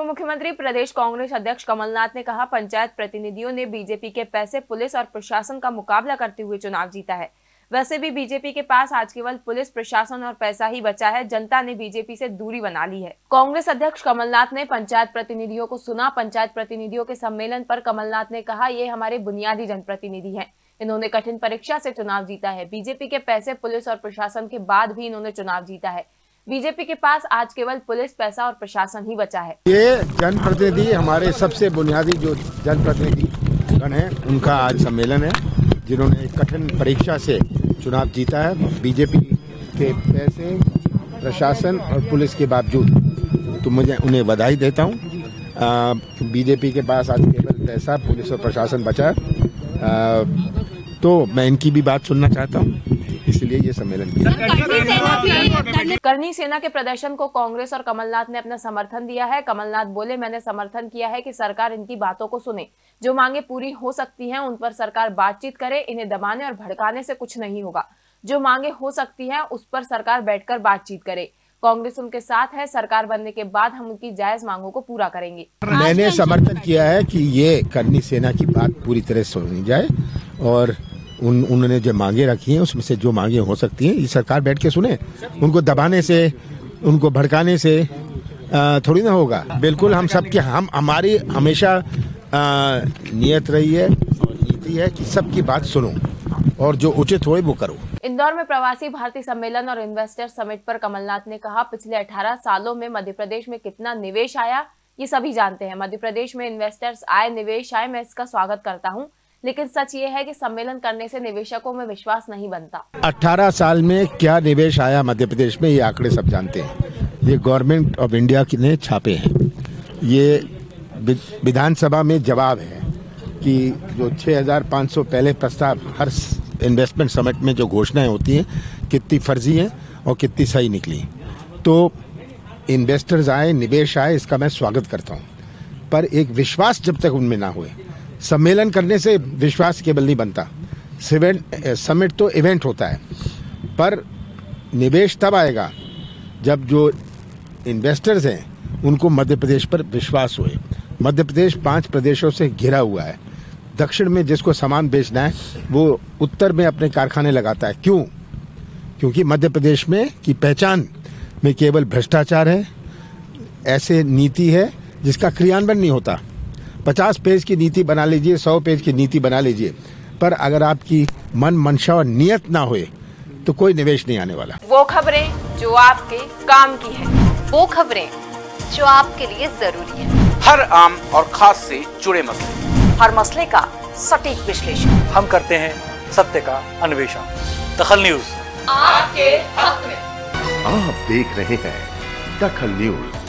मुख्यमंत्री प्रदेश कांग्रेस अध्यक्ष कमलनाथ ने कहा, पंचायत प्रतिनिधियों ने बीजेपी के पैसे, पुलिस और प्रशासन का मुकाबला करते हुए चुनाव जीता है। वैसे भी बीजेपी के पास आज केवल पुलिस प्रशासन और पैसा ही बचा है। जनता ने बीजेपी से दूरी बना ली है। कांग्रेस अध्यक्ष कमलनाथ ने पंचायत प्रतिनिधियों को सुना। पंचायत प्रतिनिधियों के सम्मेलन पर कमलनाथ ने कहा, ये हमारे बुनियादी जनप्रतिनिधि हैं। इन्होंने कठिन परीक्षा से चुनाव जीता है। बीजेपी के पैसे, पुलिस और प्रशासन के बाद भी इन्होंने चुनाव जीता है। बीजेपी के पास आज केवल पुलिस, पैसा और प्रशासन ही बचा है। ये जनप्रतिनिधि हमारे सबसे बुनियादी जो जनप्रतिनिधि गण है, उनका आज सम्मेलन है, जिन्होंने कठिन परीक्षा से चुनाव जीता है। बीजेपी के पैसे, प्रशासन और पुलिस के बावजूद तो मुझे उन्हें बधाई देता हूँ। बीजेपी के पास आज केवल पैसा, पुलिस और प्रशासन बचा है। तो मैं इनकी भी बात सुनना चाहता हूँ, इसलिए ये सम्मेलन किया। करनी सेना के प्रदर्शन को कांग्रेस और कमलनाथ ने अपना समर्थन दिया है। कमलनाथ बोले, मैंने समर्थन किया है कि सरकार इनकी बातों को सुने। जो मांगे पूरी हो सकती हैं, उन पर सरकार बातचीत करे। इन्हें दबाने और भड़काने से कुछ नहीं होगा। जो मांगे हो सकती हैं, उस पर सरकार बैठकर बातचीत करे। कांग्रेस उनके साथ है। सरकार बनने के बाद हम उनकी जायज मांगों को पूरा करेंगे। मैंने समर्थन किया है कि ये करनी सेना की बात पूरी तरह सुनी जाए और उन्होंने जो मांगे रखी हैं, उसमें से जो मांगे हो सकती हैं, ये सरकार बैठ के सुने। उनको दबाने से, उनको भड़काने से थोड़ी ना होगा। बिल्कुल हम सबके हमारी हमेशा नियत रही है और नीति है कि सबकी बात सुनो और जो उचित हो वो करो। इंदौर में प्रवासी भारतीय सम्मेलन और इन्वेस्टर समिट पर कमलनाथ ने कहा, पिछले 18 सालों में मध्य प्रदेश में कितना निवेश आया ये सभी जानते हैं। मध्य प्रदेश में इन्वेस्टर्स आए, निवेश आए, मैं इसका स्वागत करता हूं। लेकिन सच ये है कि सम्मेलन करने से निवेशकों में विश्वास नहीं बनता। 18 साल में क्या निवेश आया मध्य प्रदेश में, ये आंकड़े सब जानते हैं। ये गवर्नमेंट ऑफ इंडिया ने छापे हैं। ये विधानसभा में जवाब है कि जो 6500 पहले प्रस्ताव हर इन्वेस्टमेंट समिट में जो घोषणाएं होती हैं, कितनी फर्जी हैं और कितनी सही निकली। तो इन्वेस्टर्स आए, निवेश आए, इसका मैं स्वागत करता हूं। पर एक विश्वास जब तक उनमें ना हुए, सम्मेलन करने से विश्वास केवल नहीं बनता। समिट तो इवेंट होता है, पर निवेश तब आएगा जब जो इन्वेस्टर्स हैं उनको मध्य प्रदेश पर विश्वास हुए। मध्य प्रदेश 5 प्रदेशों से घिरा हुआ है। दक्षिण में जिसको सामान बेचना है वो उत्तर में अपने कारखाने लगाता है। क्यों? क्योंकि मध्य प्रदेश में की पहचान में केवल भ्रष्टाचार है, ऐसे नीति है जिसका क्रियान्वयन नहीं होता। 50 पेज की नीति बना लीजिए, 100 पेज की नीति बना लीजिए, पर अगर आपकी मन मंशा और नियत ना होए तो कोई निवेश नहीं आने वाला। वो खबरें जो आपके काम की है, वो खबरें जो आपके लिए जरूरी है, हर आम और खास से जुड़े मसले, हर मसले का सटीक विश्लेषण हम करते हैं, सत्य का अन्वेषण। दखल न्यूज आपके हक में। आप देख रहे हैं दखल न्यूज।